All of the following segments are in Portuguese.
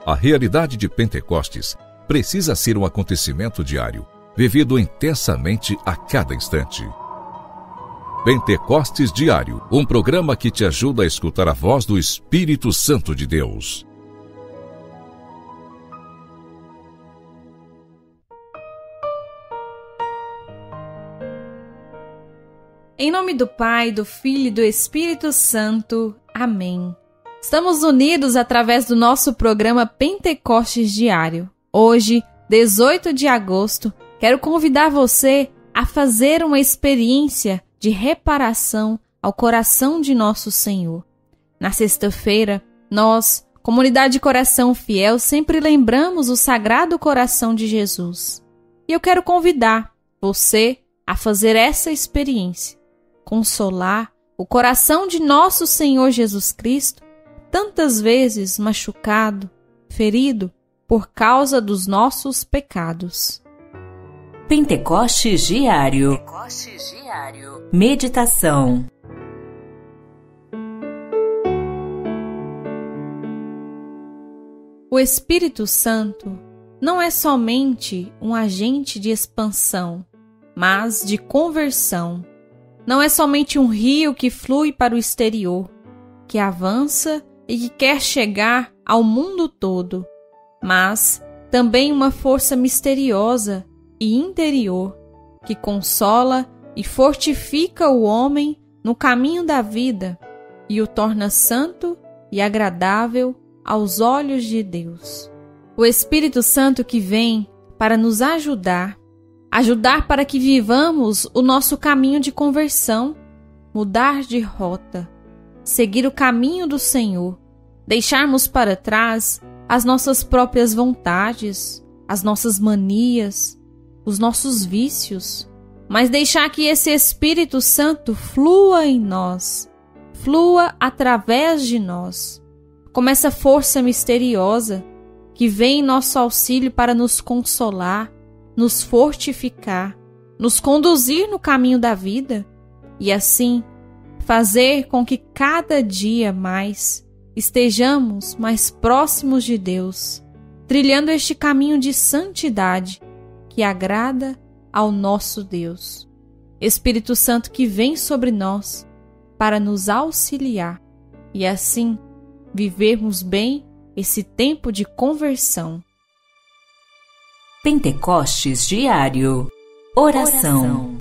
A realidade de Pentecostes precisa ser um acontecimento diário, vivido intensamente a cada instante. Pentecostes Diário, um programa que te ajuda a escutar a voz do Espírito Santo de Deus. Em nome do Pai, do Filho e do Espírito Santo. Amém. Estamos unidos através do nosso programa Pentecostes Diário. Hoje, 18 de agosto, quero convidar você a fazer uma experiência de reparação ao coração de nosso Senhor. Na sexta-feira, nós, Comunidade Coração Fiel, sempre lembramos o Sagrado Coração de Jesus. E eu quero convidar você a fazer essa experiência, consolar o coração de nosso Senhor Jesus Cristo, tantas vezes machucado, ferido, por causa dos nossos pecados. Pentecostes Diário. Meditação. O Espírito Santo não é somente um agente de expansão, mas de conversão. Não é somente um rio que flui para o exterior, que avança e que quer chegar ao mundo todo, mas também uma força misteriosa e interior que consola e fortifica o homem no caminho da vida e o torna santo e agradável aos olhos de Deus. O Espírito Santo que vem para nos ajudar para que vivamos o nosso caminho de conversão, mudar de rota, seguir o caminho do Senhor, deixarmos para trás as nossas próprias vontades, as nossas manias, os nossos vícios, mas deixar que esse Espírito Santo flua em nós, flua através de nós, como essa força misteriosa que vem em nosso auxílio para nos consolar, nos fortificar, nos conduzir no caminho da vida e assim fazer com que cada dia mais estejamos mais próximos de Deus, trilhando este caminho de santidade que agrada ao nosso Deus. Espírito Santo que vem sobre nós para nos auxiliar e assim vivermos bem esse tempo de conversão. Pentecostes Diário. Oração.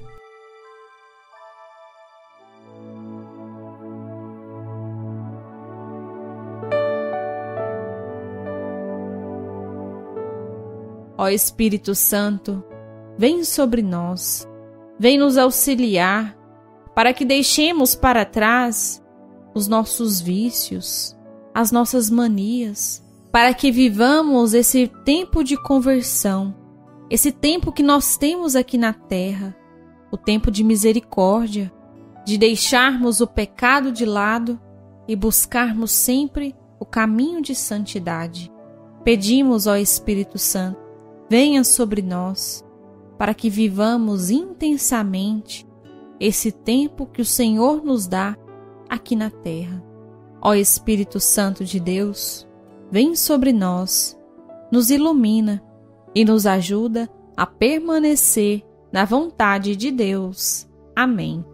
Ó Espírito Santo, vem sobre nós, vem nos auxiliar para que deixemos para trás os nossos vícios, as nossas manias, para que vivamos esse tempo de conversão, esse tempo que nós temos aqui na terra, o tempo de misericórdia, de deixarmos o pecado de lado e buscarmos sempre o caminho de santidade. Pedimos, ó Espírito Santo, venha sobre nós, para que vivamos intensamente esse tempo que o Senhor nos dá aqui na terra. Ó Espírito Santo de Deus, vem sobre nós, nos ilumina e nos ajuda a permanecer na vontade de Deus. Amém.